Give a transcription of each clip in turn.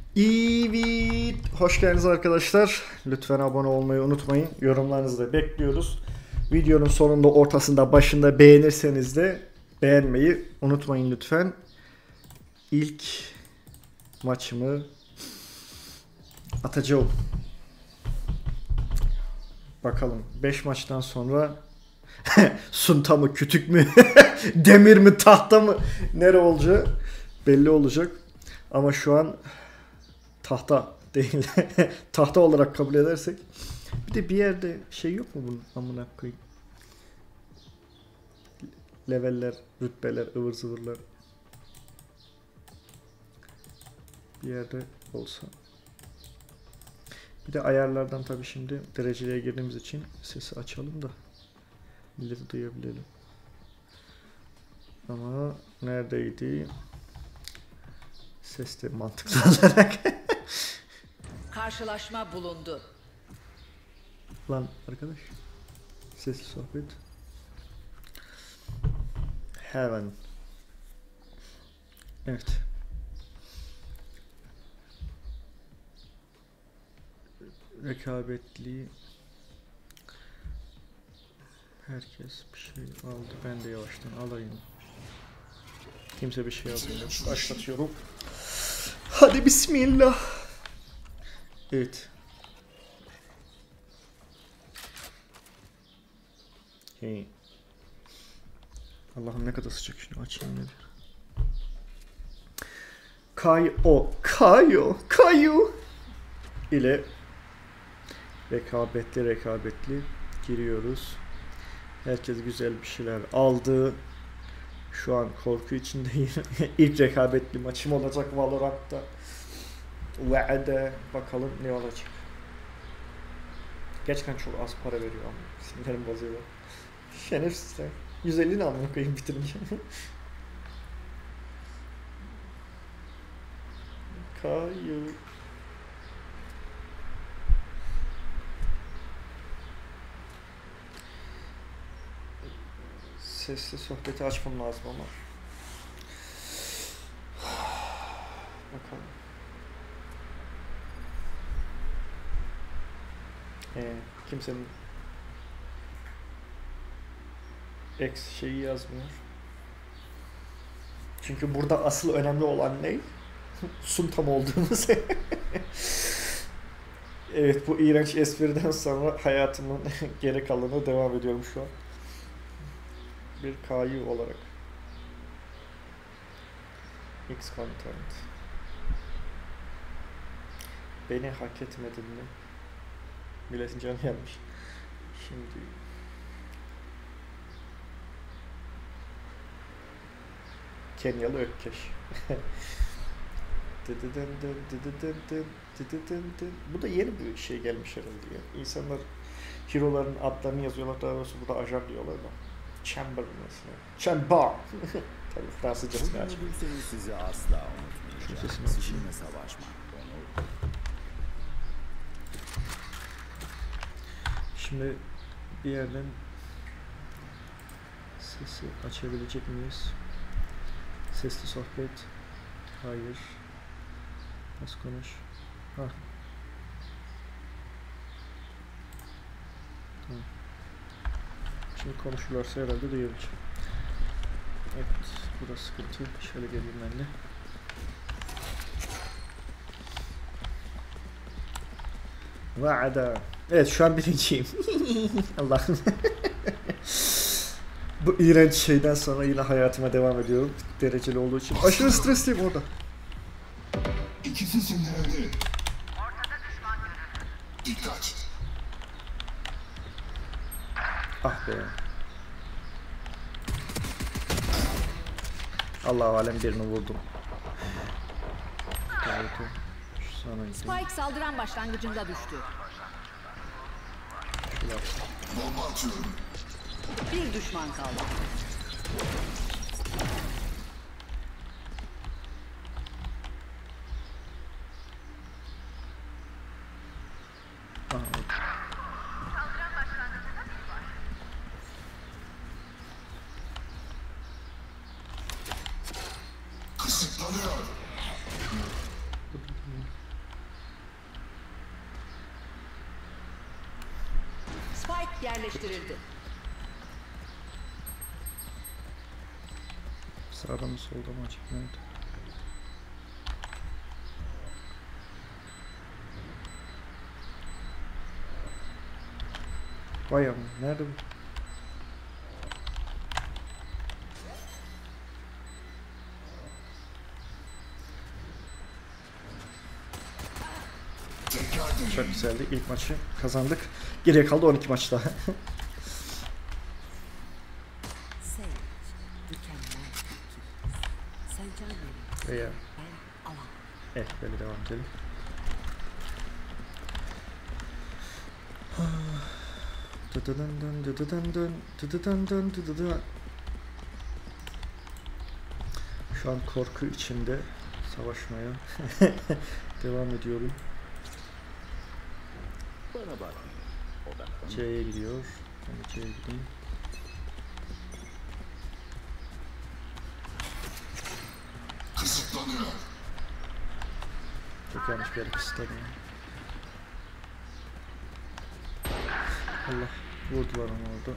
Evet, hoş geldiniz arkadaşlar. Lütfen abone olmayı unutmayın. Yorumlarınızı da bekliyoruz. Videonun sonunda, ortasında, başında beğenirseniz de beğenmeyi unutmayın lütfen. İlk maçımı atacağım. Bakalım 5 maçtan sonra sunta mı, kütük mü, demir mi, tahta mı, nere olacağı belli olacak. Ama şu an tahta değil. Tahta olarak kabul edersek. Bir de bir yerde şey yok mu bunun, amına koyayım? Leveller, rütbeler, ıvır zıvırlar. Bir yerde olsa. Bir de ayarlardan tabii şimdi dereceliğe girdiğimiz için sesi açalım da milleti duyabilelim. Ama neredeydi? Ses de mantıklı olarak. Karşılaşma bulundu. Lan arkadaş. Sesli sohbet. Heaven. Evet. Rekabetli. Herkes bir şey aldı. Ben de yavaştan alayım. Kimse bir şey almıyor. Başlatıyorum. Hadi bismillah. Evet. Hey. Allah'ım ne kadar sıcak, şunu açayım nedir? Kayo ile rekabetli giriyoruz. Herkes güzel bir şeyler aldı. Şu an korku içindeyim. İlk rekabetli maçım olacak Valorant'ta. Ve'de bakalım ne olacak. Gerçekten çok az para veriyor ama sinirlerim bozuyorlar. Şerefsizler. 150 ne amına koyayım bitirince. Kayu. Sesli sohbeti açmam lazım ama. Bakalım. Kimsenin X şeyi yazmıyor. Çünkü burada asıl önemli olan ne? Suntam olduğumuz. Evet, bu iğrenç espriden sonra hayatımın geri kalanına devam ediyorum şu an. Bir KU olarak. X content. Beni hak etmedin mi? Milletin canı yanmış. Şimdi Kenyalı Ökkeş. Bu da yeni bir şey gelmiş herhalde ya. İnsanlar hero'ların adlarını yazıyorlar, daha doğrusu burada ajan diyorlar da. Chamber mesela. Chamber. Tabii Fransızcasını açmış. Sizi asla unutmayacağım. Sizinle savaşmak. Şimdi bir yerden sesi açabilecek miyiz? Sesli sohbet. Hayır. Nasıl konuş? Ha. Tamam. Şimdi konuşurlarsa herhalde duyabileceğim. Evet, burası sıkıntı. Şöyle geleyim ben de. Vaada. Evet, şu an birinciyim. Allah'ım. Bu iğrenç şeyden sonra yine hayatıma devam ediyorum. Dereceli olduğu için. Aşırı stresliyim orada. İkisi sindirildi. Ortada düşman görüldü. Dikkat. Ah be. Allahu alem birini vurdum. Spike saldıran başlangıcında düştü. Bomba atıyorum. Bir düşman kaldı. Kısıtlanıyor. yerleştirildi. Sağda mı solda mı açık nerede? Vay amma nerede bu? Çok güzeldi. İlk maçı kazandık. Geriye kaldı 12 maç daha. Sage. Mükemmel. Sen can verin. Veya Ben alan. böyle devam edelim. Şu an korku içinde savaşmaya devam ediyorum. Bana bak. Odaklan. C'ye gidiyor. Ben de C'ye gideyim. Kısıtlanıyor. Çok yanlış bir yere kısıtladım. Allah, vurdular onu orada.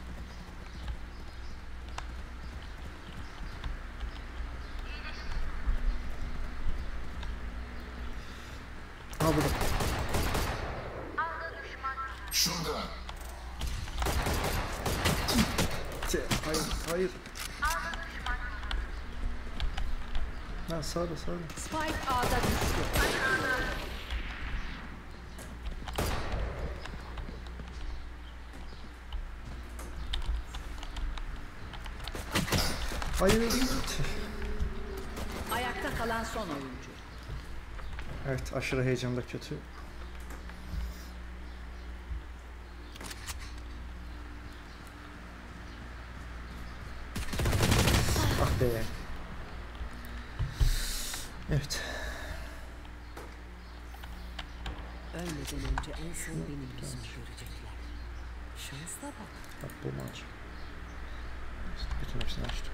Ha burada. Şurada. Hayır, hayır. Ha sağda. Spike A'da düştü. Hayır. Ayakta kalan son oyuncu. Evet, aşırı heyecanda kötü. Ah be. Evet. Ölmeden önce en son benim yüzümü görecekler. Şansla bak. Bak bu maç. Bütün hepsini açtım.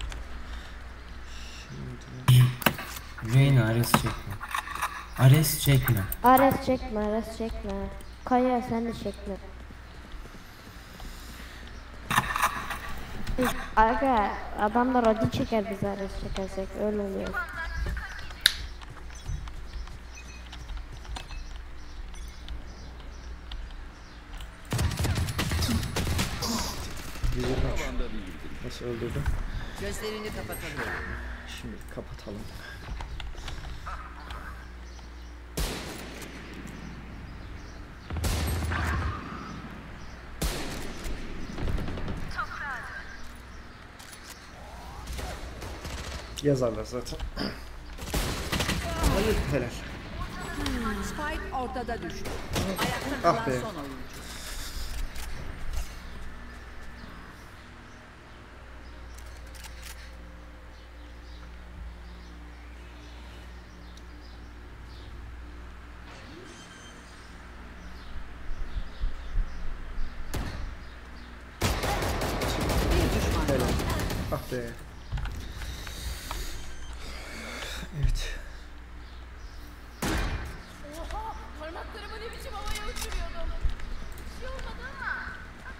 Şimdi... Reyna Ares çekme. Ares çekme. Ares çekme. Kaya sen de çekme. Aga adamlar adi çeker biz Ares çekersek öyle oluyor. Nasıl öldürdüm? Gözlerini kapatalım. Şimdi kapatalım. Yazarlar zaten. Hayır, helal. Spike ortada düştü. Ayakta kalan Ah be. son oyuncu. Bir düşman kaldı. Ah be. Evet. Parmaklarımı ne biçim havaya uçuruyordum. Bir şey olmadı ama.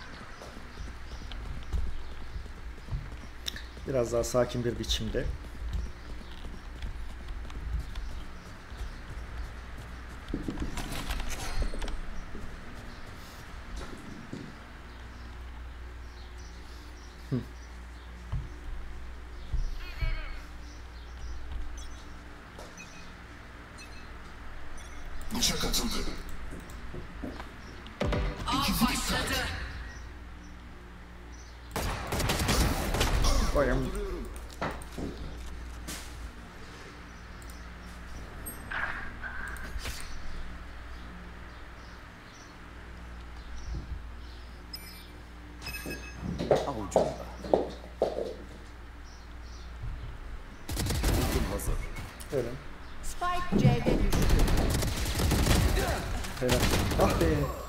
Biraz daha sakin bir biçimde. Bıçak atıldı. Bayağı Avucumda. Ultim hazır. öyle. Spike C'de düştü. Helal. Ah be.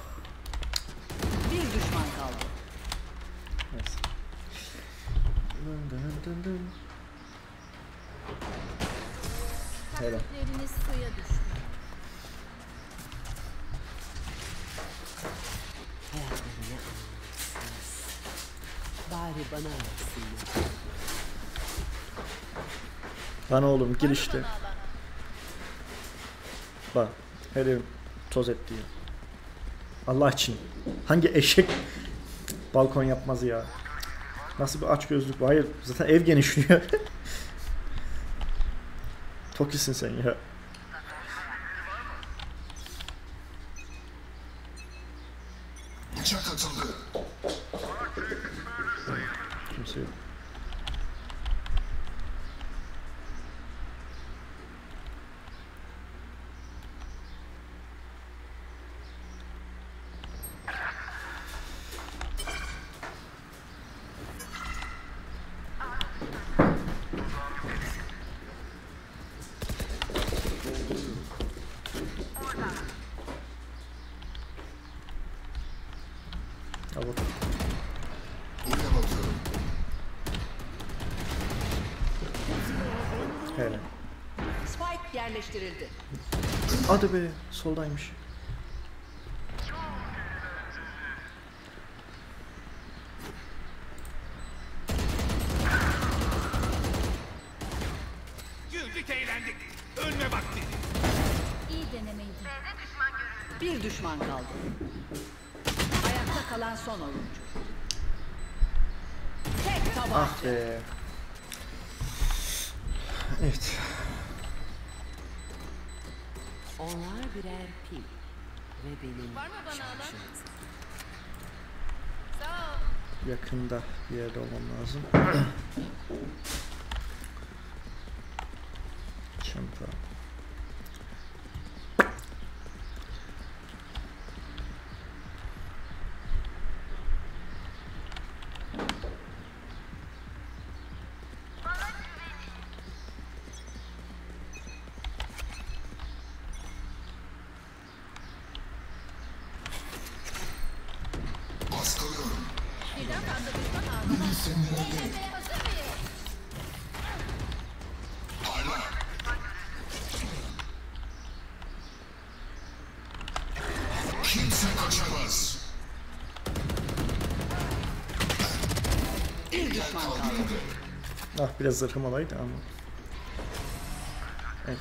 Bir düşman kaldı. Neyse. Helal. Kalpleriniz suya düştü. Hayatlarını bana versinler. Lan oğlum gir işte. Bak her yerim toz etti ya. Allah için. Hangi eşek balkon yapmaz ya. Nasıl bir açgözlük var? Hayır zaten ev genişliyor. Tokisin sen ya. Bıçak atıldı. Kimse yok. Al bak. Buraya bakıyorum. Hele. Spike yerleştirildi. Hadi be soldaymış. Güldük eğlendik. Ölme vakti. İyi denemeydi. Bir düşman kaldı. Ayakta kalan son oyuncu. Tek tabanca. Ah be. Evet. Onlar birer pil. Ve benim Var mı bana alan? şarjım. Sağ ol. Yakında bir yerde olmam lazım. Çanta. Baskılıyorum. Birden fazla düşman aldı. Biri sinirlendi. Eğlenmeye hazır mıyız? Parla. Kimse kaçamaz. Bir düşman kaldı. Ah biraz zırhım olaydı ama. Evet.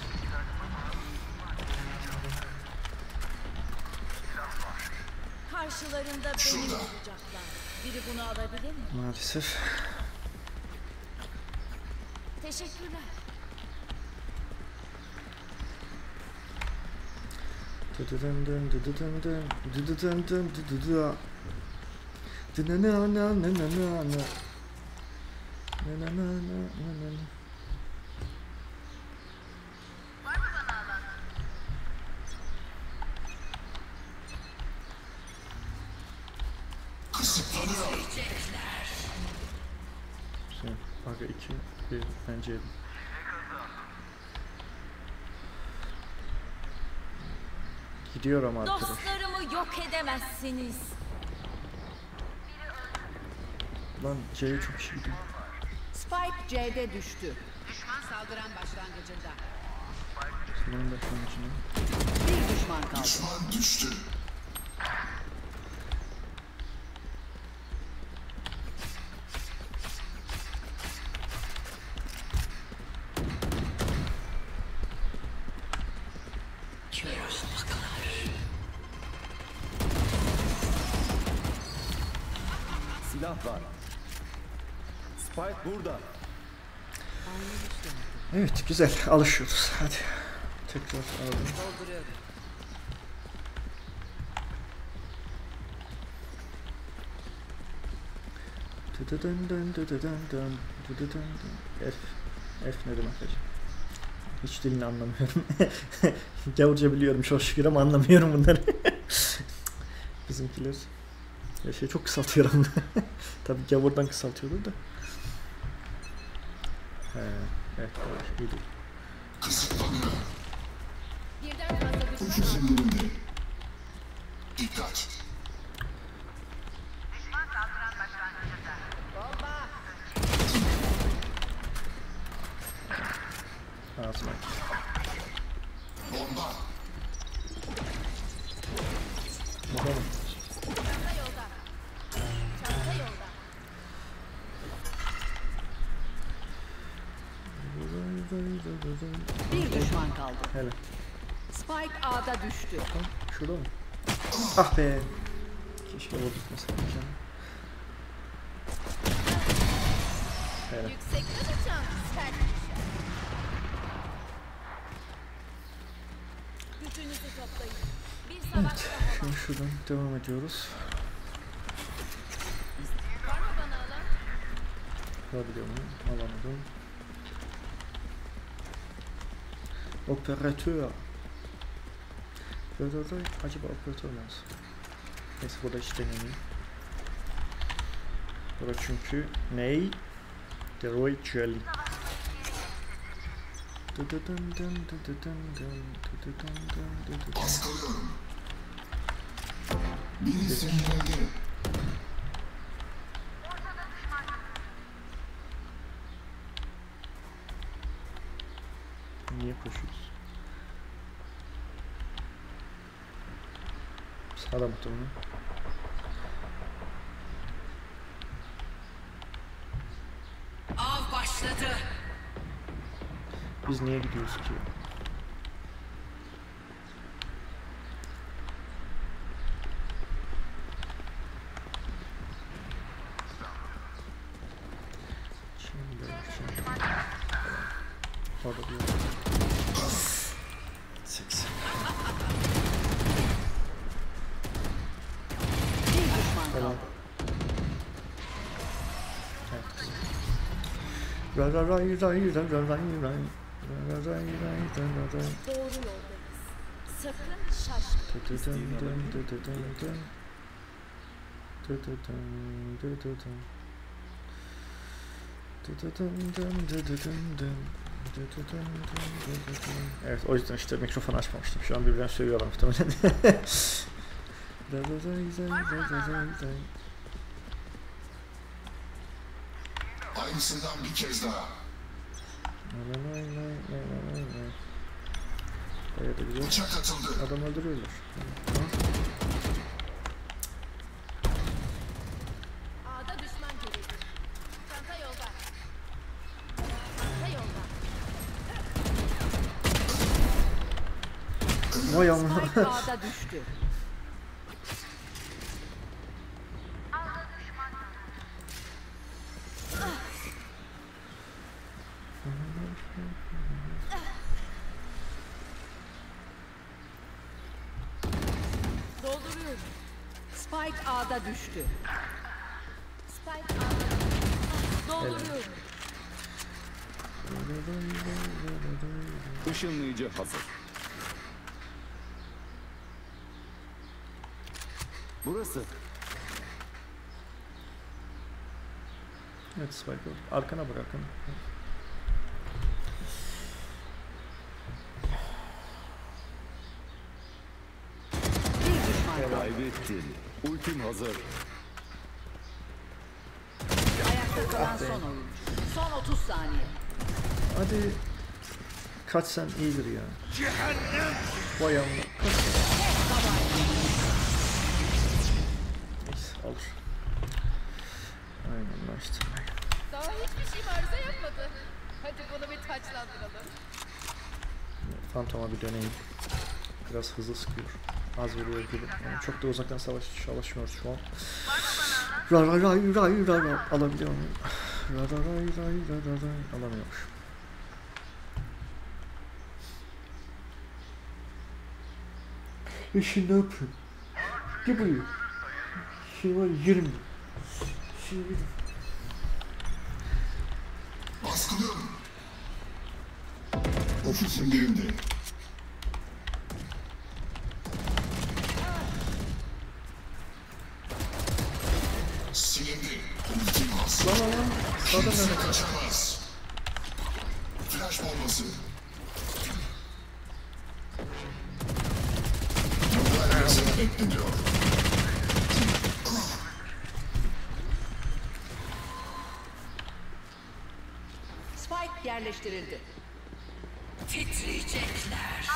Karşılarında benim olacaklar. Biri bunu alabilir mi? Maalesef. Teşekkürler. Dıdıdın dın dıdıdın dın dıdıdın dın dıdıdı. Dınanananananana. Nananananana. Kısıtlanıyor. Güzel. Aga 2 1 bence yedim. Gidiyor ama arkadaş. Dostlarımı yok edemezsiniz. Lan C'ye çok şey gidiyor. Spike C'de düştü. Düşman saldıran başlangıcında. Bunun başlangıcını. Bir düşman kaldı. Düşman düştü. Silah var. Spike burada. Evet güzel alışıyoruz. Hadi. Tekrar alalım. Dolduruyorum. Dıdıdın dın dıdıdın dın dıdıdın dın. F ne demek acaba? Hiç dilini anlamıyorum. Gavurca biliyorum çok şükür ama anlamıyorum bunları. Bizimkiler ya şey çok kısaltıyor ama. Tabii gavurdan kısaltıyordur da. He, evet doğru iyi değil. Kısıtlanıyor. Birden fazla düşman Ucuz aldı. indirimde. Dikkat. Ağzıma. Bomba. Bakalım. Çanta yolda. Çanta yolda. Hele. Spike A'da düştü. Şurada mı? Ah be. Keşke vurduk mesela canım. Hele. Yüksekten uçan sert düşer. Gücünüzü toplayın. Bir savaş daha var. Şimdi şuradan devam ediyoruz. Var mı bana alan? Alabiliyor muyum? Alamadım. Operatör. Acaba operatör mü olsun? Neyse burada hiç deneyeyim. Burada çünkü ney? Deroy Jelly. Baskılıyorum. Biri zehirlendi. Niye koşuyoruz? Sağda muhtemelen. Av başladı. Biz niye gidiyoruz ki? Şimdi. Orada bir yer. 80. Bir düşman Tamam. kaldı. Evet, güzel. Ray ray ray ray ray ray ray ray. Ray ray ray ray ray. Doğru yoldayız. Sakın şaşmayın. Evet, o yüzden işte mikrofon açmamıştım. Şu an birbirine söylüyorlar muhtemelen. Aynısından bir kez daha. Bayağı da güzel. Bıçak atıldı. Adam öldürüyorlar. A'da düşman görüldü. Çanta yolda. Çanta yolda. Vay amına. Spike A'da düştü. Dolduruyorum. Spike A'da düştü. Spike A'da. Dolduruyorum. Işınlayıcı hazır. Burası. Evet, Spike oldu. Arkana bırak, arkana. Bir düşman kaldı. Kaybettin. Ultim hazır. Ayakta kalan son oyuncu. Son 30 saniye. Hadi kaçsan iyidir ya. Vay amına. Neyse, alır. Aynen lan işte. Daha hiçbir şeyim arıza yapmadı. Hadi bunu bir taçlandıralım. Fantoma bir döneyim. Biraz hızlı sıkıyor. Az vuruyor gibi. Yani çok da uzaktan savaşmıyoruz şu an. Ray ray ray ray ray ray. Alabiliyor muyum? Ray ray ray ray ray ray ray. Alamıyormuş. Şimdi ne yapayım? Gel buraya. Şimdi var 20. Şimdi Baskılıyorum. Ofisin birinde. Silindi. Ultim hazır. sağdan Kimse öne. kaçamaz. Flash bombası. Müdahalesi bekleniyor. Spike yerleştirildi. Titriyecekler.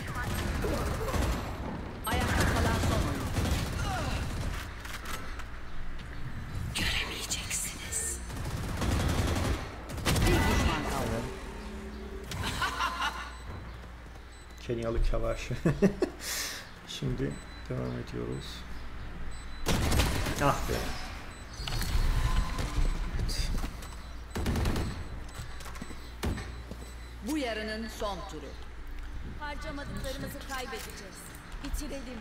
Ayakta kalan son oyuncu. Göremeyeceksiniz. Bir düşman kaldı. Kenyalı Kavaşı. Şimdi devam ediyoruz. Ah be. Bu yarının son turu. Harcamadıklarımızı kaybedeceğiz. Bitirelim.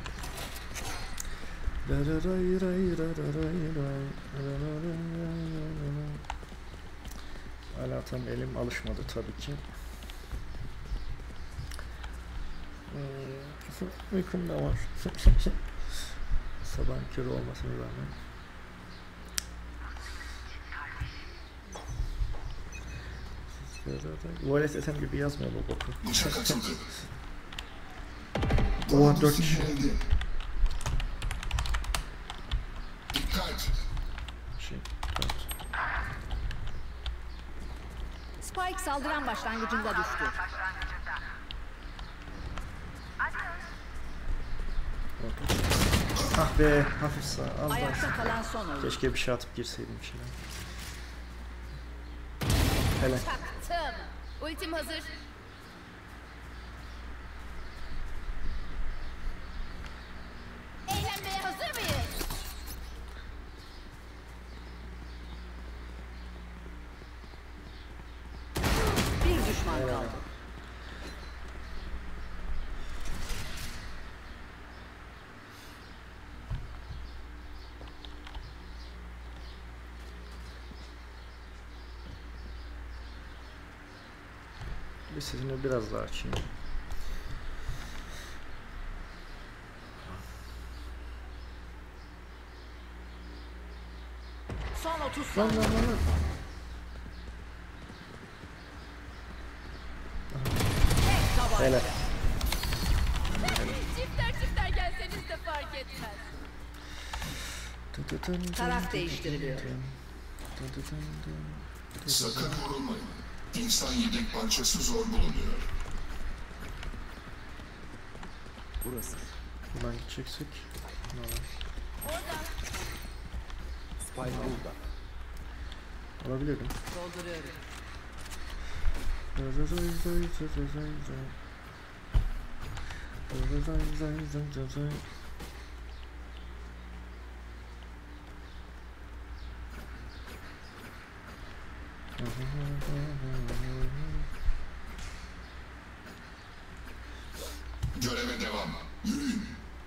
Hala tam elim alışmadı tabii ki. Uykum da var. Sabahın körü olmasına rağmen. Tuvalet eten gibi yazmıyor bu boku. Bıçak atıldı. Oha 4 kişi. Yenildi. Dikkat. Şey, 4. Spike saldıran başlangıcında düştü. Ah be, hafif sağ, az Ayakta daha. kalan son oyuncu. Keşke bir şey atıp girseydim bir şeyler. Hele. Taktım. Ultim hazır. Eğlenmeye hazır mıyız? Bir düşman kaldı. Bir sesini biraz daha açayım. Son 30 Lan saniye. lan lan lan. Tek tabanca. Hele. Çifter gelseniz de fark etmez. Taraf değiştiriliyor. Sakın vurulmayın. İnsan yedek parçası zor bulunuyor. Burası. Buradan gideceksek. Ne olur? Spike burada. Alabilirim. Dolduruyorum. Göreve devam. Yürüyün.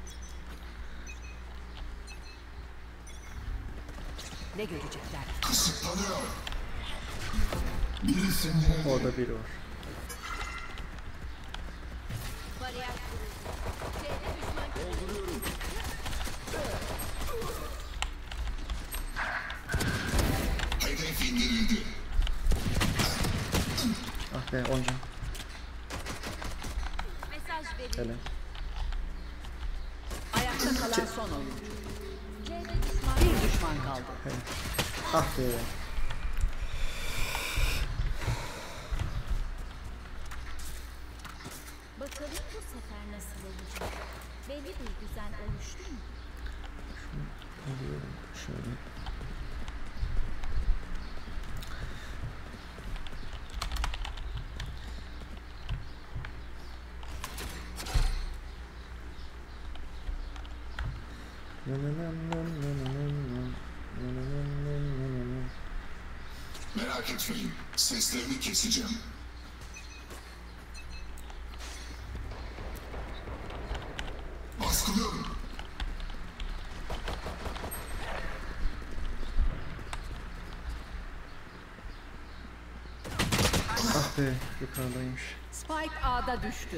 Ne görecekler? Kısıtlanıyor. Birisi nerede? Orada biri var. Bariyer kuruldu. C'de düşman görüldü. Hedef indirildi. Ah be 10 can. Mesaj verin. Hele. Ayakta kalan son oyuncu. C'de düşman. Bir düşman kaldı. Ah be. Bakalım bu sefer nasıl olacak? Belli bir düzen oluştu mu? Alıyorum şöyle. Merak etmeyin. Seslerini keseceğim. Baskılıyorum. Ah be yukarıdaymış. Spike A'da düştü.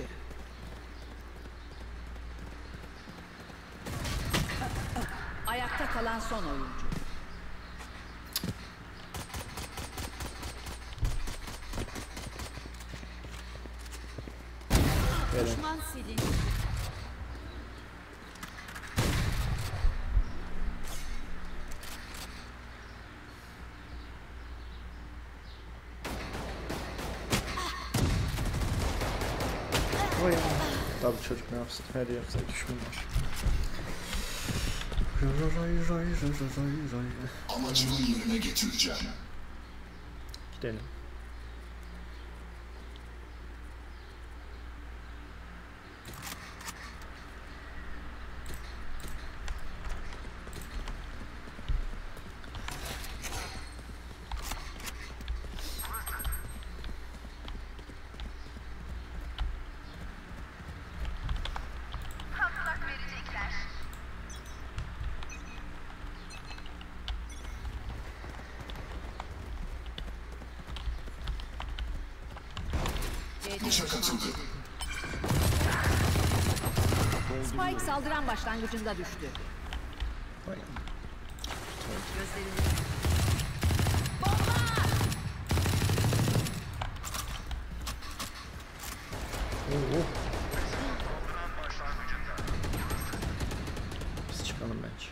Ayakta kalan son oyuncu. Hele. Düşman silindi. Vay ya. Tabii çocuk ne yapsın? Her yapsa düşman var. Amacımı yerine getireceğim. Gidelim. Bıçak atıldı. Spike saldıran başlangıcında düştü. Vay. Gözlerini Oo. Biz çıkalım bence.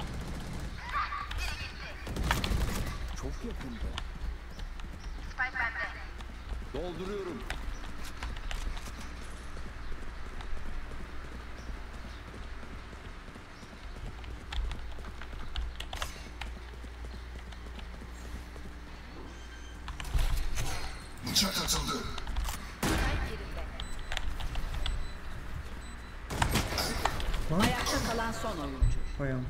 Çok yakında. Dolduruyorum. Bıçak atıldı. ayakta kalan son oyuncu. Ayağım.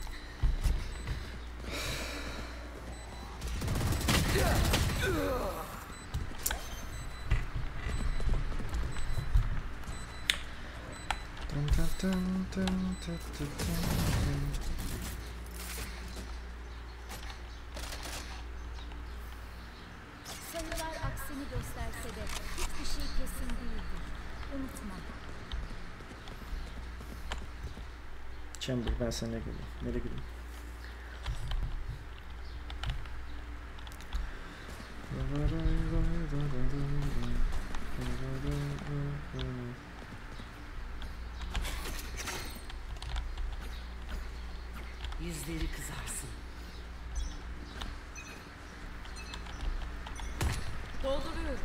Dun dun dun dun dun dun dun. Sayılar aksini gösterse de hiçbir şey kesin değildir. Unutma. Chamber, ben seninle geleyim. Nereye gideyim? Yüzleri kızarsın. Dolduruyorum.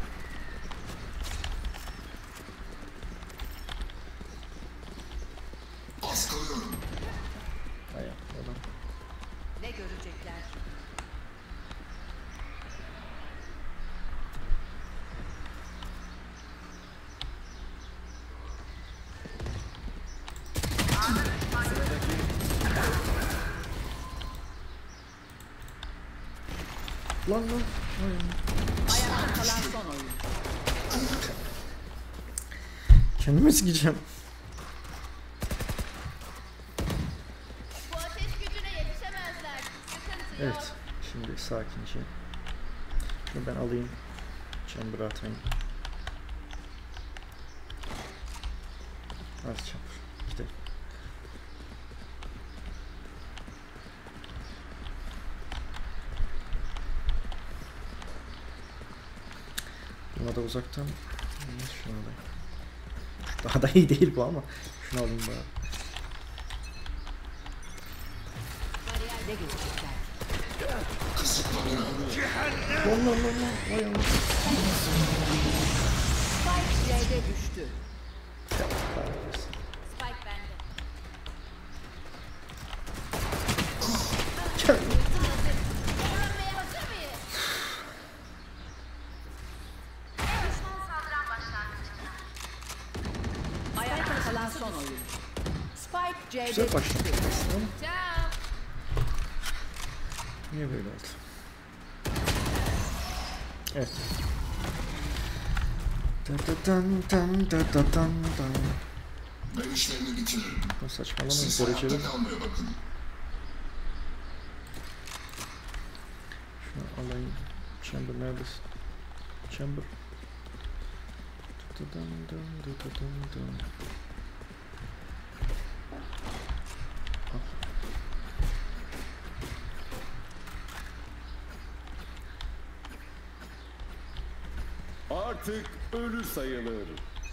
Baskılıyorum. Ayağım, oradan. Ne görecekler? Lan lan. Ayağım. Ayakta kalan son oyuncu. Kendimi sikeceğim. Bu ateş gücüne yetişemezler. Sıkıntı yok. Evet. Şimdi sakince. Şunu ben alayım. Chamber'ı atayım. Az chamber. Gidelim. Buna da uzaktan. Şunu alayım. Daha da iyi değil bu ama. Şunu alayım bari. Ne görecekler? Kısıtlanıyor. Lan lan lan lan. Vay Allah. Spike C'de düştü. Spike bende. Öğrenmeye hazır mıyız? Düşman saldıran başlangıcında. Ayakta kalan son oyuncu. Spike C'de Güzel düştü. başladı. Ciao. Niye böyle oldu? Evet. Da da dan dan da da dan dan. Ben işlerini bitiririm. Bu saçmalamayın. Siz Dereceli. hayatta kalmaya bakın. Şunu alayım. Chamber neredesin? Chamber. Da da dan dan da da dan dan. Artık ölü sayılır.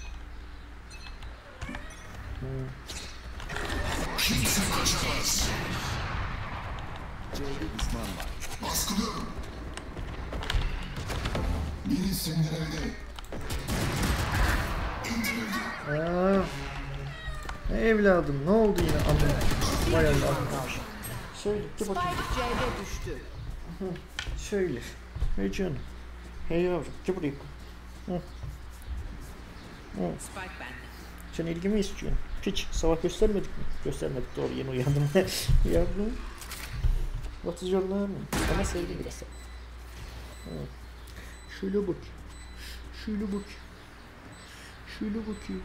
Kimse kaçamaz. C'de düşman var. Baskılıyorum. Biri sindirildi. İndirildi. Aa, evladım ne oldu yine anne? Vay Allah. Söyle dur Spike bakayım. C'de düştü. Söyle. Hey canım. Hey yavrum gel buraya. Spike bende. Sen ilgimi istiyorsun. Hiç sabah göstermedik mi? Göstermedik doğru yeni uyandım. Yavrum. What is your name? Ama sevdim biraz. Şöyle bak. Şöyle bak. Şöyle bakayım.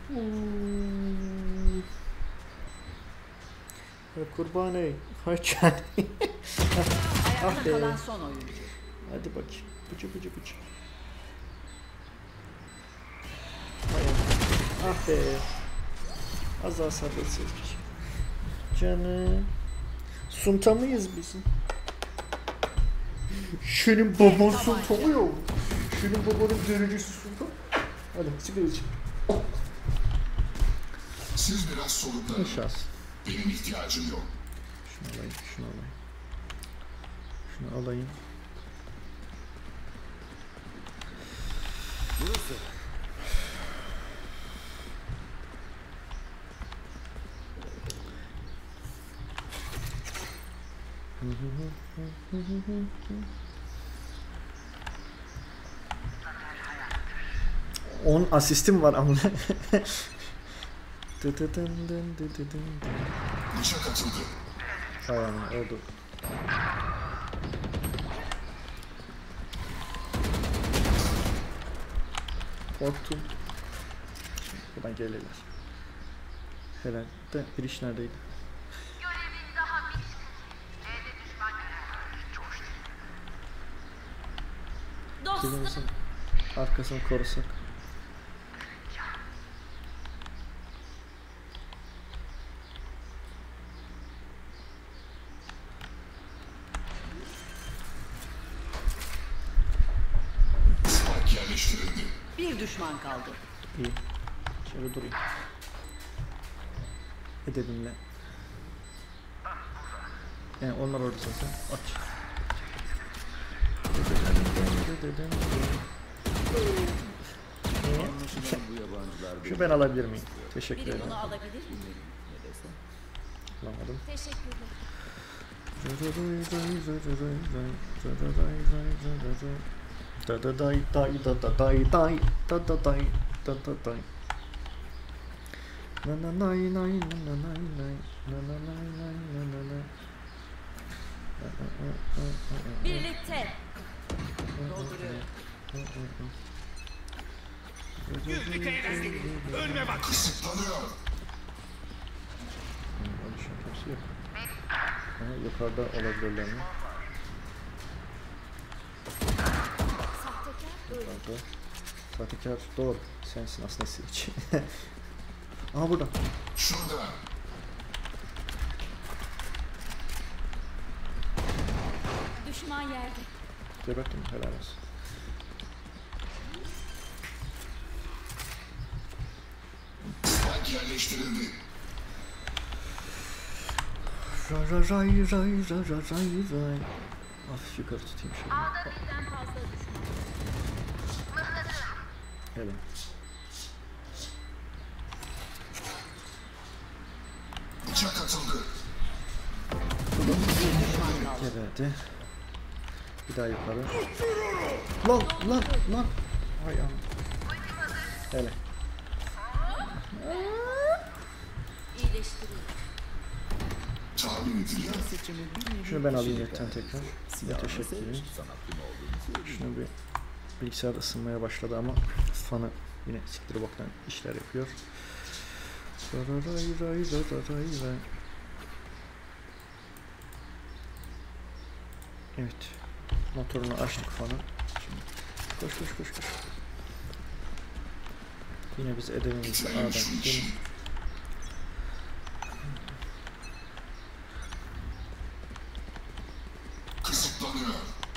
Kurban ey. Haçan. Ayakta be. kalan son oyuncu. Hadi bakayım. Bıcı bıcı bıcı. Ah be. Az daha sabırsızmış. Canım. Sunta mıyız biz? Şunun baban sunta mı yok? Şunun babanın derecesi sunta. Hadi sigara için. Siz biraz soluklanın. Şans. Benim ihtiyacım yok. Şunu alayım, şunu alayım. Şunu alayım. Burası. On asistim var ama. Bıçak atıldı. Ayağım oldu. Korktum. Buradan gelirler. Helal. De bir iş neredeydi? Görevin daha bitmedi. B'de düşman Dostum. Birimizin arkasını korusak. Spike yerleştirildi. Bir düşman kaldı. İyi. Şöyle durayım. Edebimle. Yani onlar orada zaten. Aç. Anlaşılan bu yabancılar Şu ben alabilir miyim? Teşekkür Biri ederim. bunu alabilir mi? ne desem. Alamadım. Teşekkürler. Birlikte. Kısıtlanıyor. Yukarıda olabilirler mi? Yukarıda. Sahtekar doğru. Sensin aslında Switch. Aha burada. Şurada. Düşman yerde. Gebertim helal olsun. Spike yerleştirildi. Ray. Hafif yukarı tutayım şöyle. A'da birden fazla düşman. Helal. Bıçak atıldı. Geberdi. Bir daha yukarı. Lan. Ay am. Hele. İyileştiriyor. Tahmin ediliyor. Şunu ben alayım yetten tekrar. Ya teşekkür ederim. Sanatlı mı olduğunu Şunu bir bilgisayar ısınmaya başladı ama fanı yine siktir boktan işler yapıyor. Ray. Evet. Motorunu açtık fanı. Şimdi koş. Yine biz edemimizde A'dan gidelim. Kısıtlanıyor.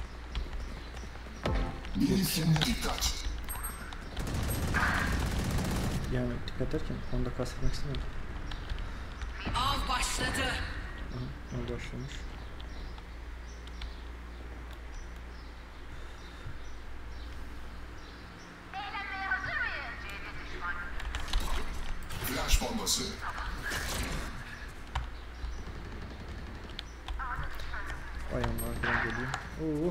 Benimkine dikkat. Yani dikkat ederken onu da kastetmek istemedim. Av başladı. Aha, o başlamış. Eğlenmeye hazır mıyız? C'de düşman. Flash bombası. Ayağımlar falan geliyor. Oo.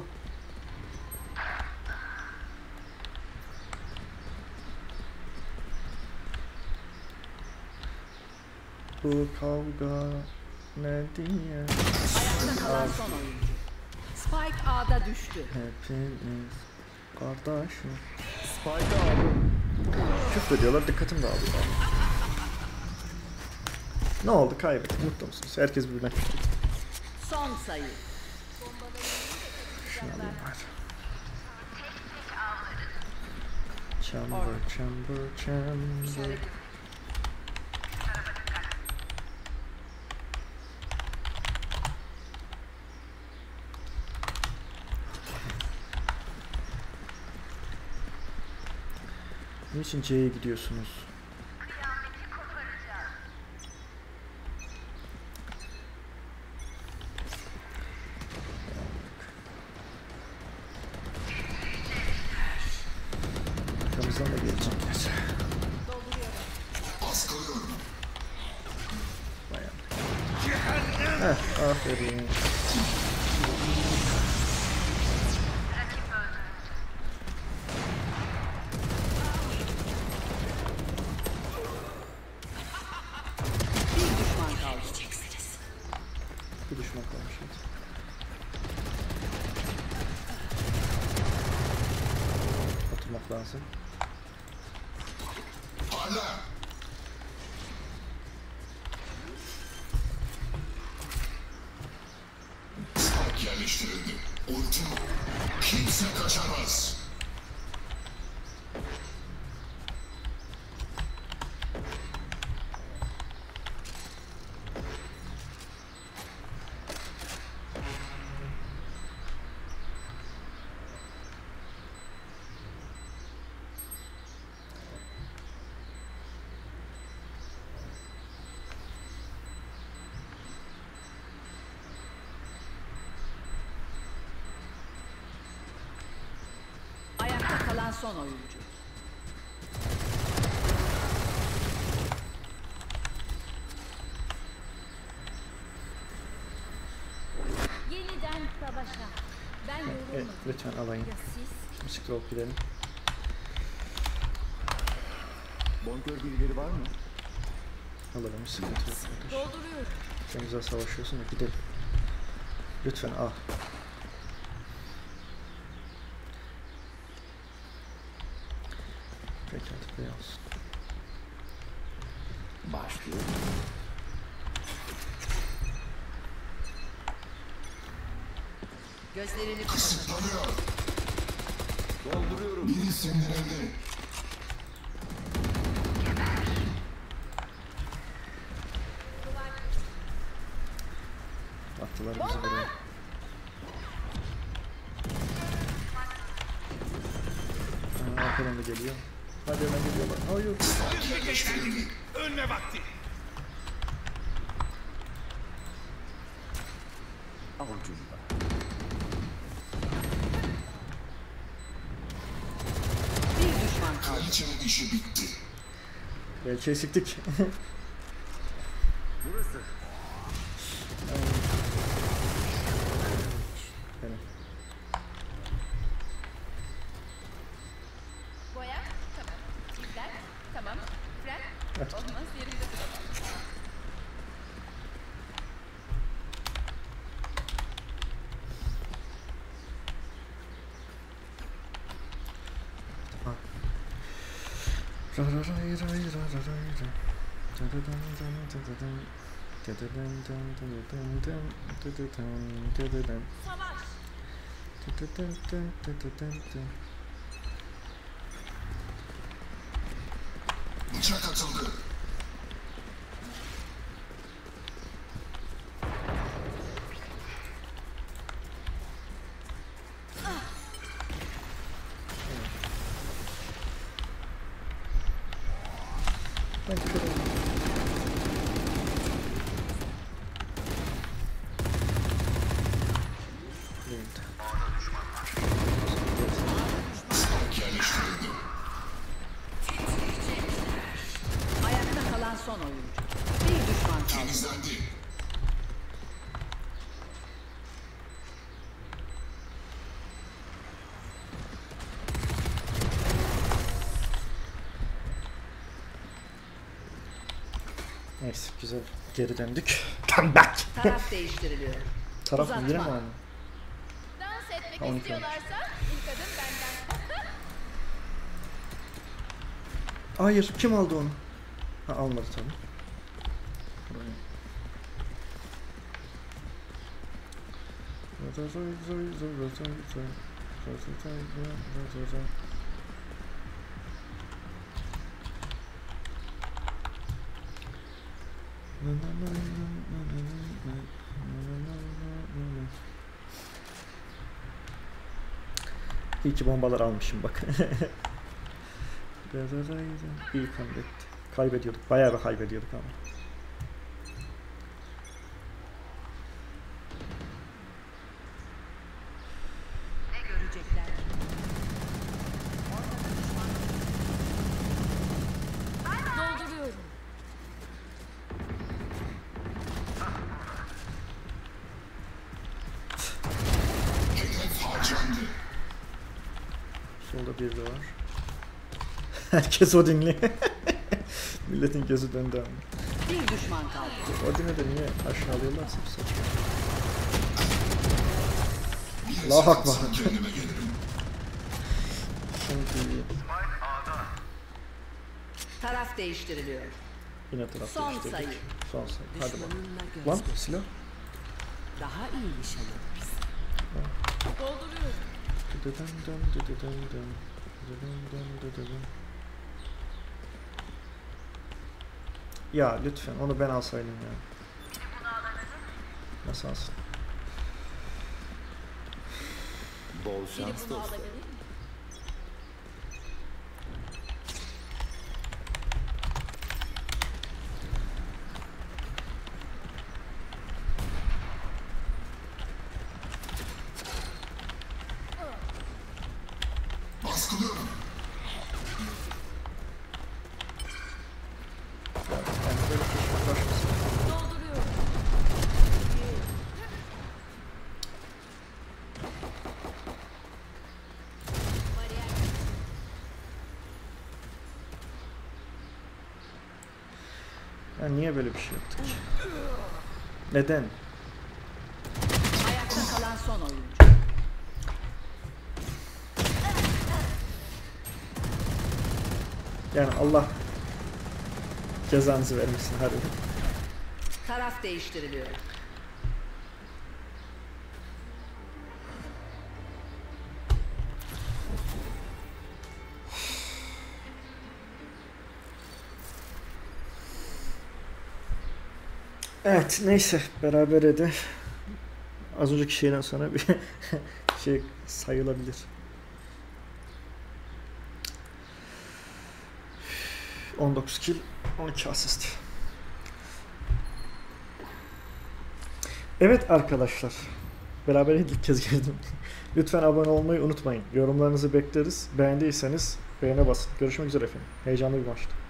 Bu kavga ne diye Ayakta kalan son oyuncu. Spike A'da düştü. hepimiz kardeşim. Spike'ı aldım. Küfrediyorlar, dikkatim dağılıyor. Ne oldu, kaybettik, mutlu musunuz? Herkes birbirine küfrediyor. Son sayı. Şunu alayım hadi. Chamber. Niçin C'ye gidiyorsunuz? Arkamızdan da gelecekler. Baskılıyorum. Bayan. Heh, aferin. Bir düşman kaldı. Bir düşman kalmış. Hadi. Oturmak lazım. Hala. Spike yerleştirildi. Ultim. Kimse kaçamaz. Ayakta kalan son oyuncu. Yeniden savaşa. Ben Evet, yorulmadım. lütfen alayım. Ya siz? Şimdi scroll gidelim. Bonkör birileri var mı? Alalım, sıkıntı yok. kardeş. Dolduruyorum. Sen güzel savaşıyorsun ya, gidelim. Lütfen al. Peki hadi bey olsun. Başlıyor. Gözlerini kapatın. Kısıtlanıyor. Dolduruyorum. Biri sindirildi. Attılar bizi buraya. Arkadan da geliyor. Hadi hemen geliyorlar. Hayır. Yerleştirildi. Önüne vakti. Avucumda. Bir düşman kaldı. Kraliçenin işi bitti. Belki eksiktik. Burası. Benim. Boya. Tamam. Çiftler. Tamam. Fren. Olmaz. Yerinde duramam. Ra ra ray ray ra ra ray ra. Da da dam dam da da dam. Da da dam dam da da dam dam. Da da dam da da dam. Savaş. Da da dam dam da da dam dam. Bıçak atıldı. Ben kırıldım. Değildi. Spike yerleştirildi. Ayakta kalan son oyuncu. Bir düşman kaldı. Temizlendi. Neyse güzel geri döndük. Come back. Taraf değiştiriliyor. Taraf Uzatma. yine mi aynı? Dans etmek 12 istiyorlarsa ilk adım benden. Hayır, kim aldı onu? Ha, almadı tabii. Buraya. İyi ki bombalar almışım bak. İyi kaybetti. Kaybediyorduk. Bayağı bir kaybediyorduk ama. Ne görecekler? Dolduruyorum. Hedef harcandı. Solda bir de var. Herkes Odin'li. Milletin gözü döndü ama. Bir düşman kaldı. Odin'e de niye aşağılıyorlarsa bir saçma. Bir Allah hesap akbar. atsam kendime gelirim. Şimdi Taraf değiştiriliyor. yine taraf Son değiştirdik. sayı. Son sayı. Hadi bakalım. Düşmanınla göz Lan göz. silah. Daha iyi nişan alırsın. Dolduruyorum. Dıdıdın dın dıdıdın dın. Dıdıdın dın dıdıdın. Ya lütfen onu ben alsaydım ya. Nasıl alsın? Bol Biri şans bunu dostum. alabilir mi? Baskılıyorum. Yani böyle keşke uğraşmasın. Dolduruyorum. Ya niye böyle bir şey yaptık ki? Neden? Ayakta kalan son oyuncu. Yani Allah cezanızı vermesin hadi. Taraf değiştiriliyor. Evet neyse berabere de az önceki şeyden sonra bir şey sayılabilir. ...19 kill, 12 asist. Evet arkadaşlar. Beraber ilk kez girdim. Lütfen abone olmayı unutmayın. Yorumlarınızı bekleriz. Beğendiyseniz beğene basın. Görüşmek üzere efendim. Heyecanlı bir maçtı.